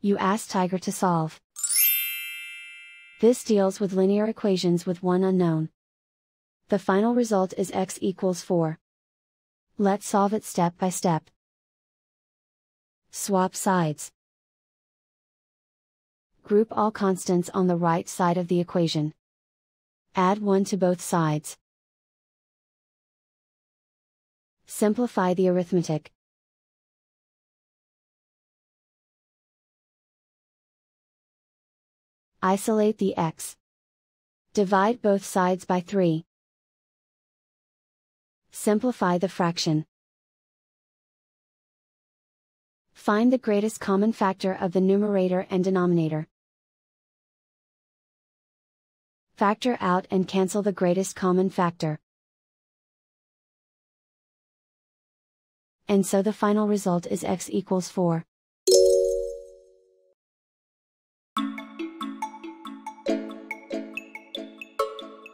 You ask Tiger to solve. This deals with linear equations with one unknown. The final result is x equals 4. Let's solve it step by step. Swap sides. Group all constants on the right side of the equation. Add 1 to both sides. Simplify the arithmetic. Isolate the x. Divide both sides by 3. Simplify the fraction. Find the greatest common factor of the numerator and denominator. Factor out and cancel the greatest common factor. And so the final result is x equals 4.